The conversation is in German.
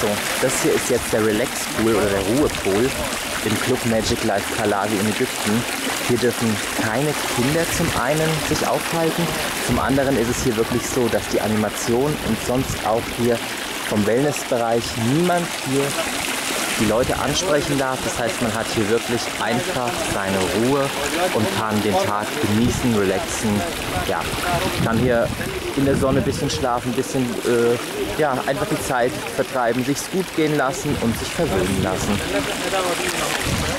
So, das hier ist jetzt der Relax Pool oder der Ruhepol im Club Magic Life Kalawi in Ägypten. Hier dürfen keine Kinder zum einen sich aufhalten, zum anderen ist es hier wirklich so, dass die Animation und sonst auch hier vom Wellnessbereich niemand hier die Leute ansprechen darf. Das heißt, man hat hier wirklich einfach seine Ruhe und kann den Tag genießen, relaxen. Ja, kann hier in der Sonne ein bisschen schlafen, ein bisschen ja, einfach die Zeit vertreiben, sich's gut gehen lassen und sich verwöhnen lassen.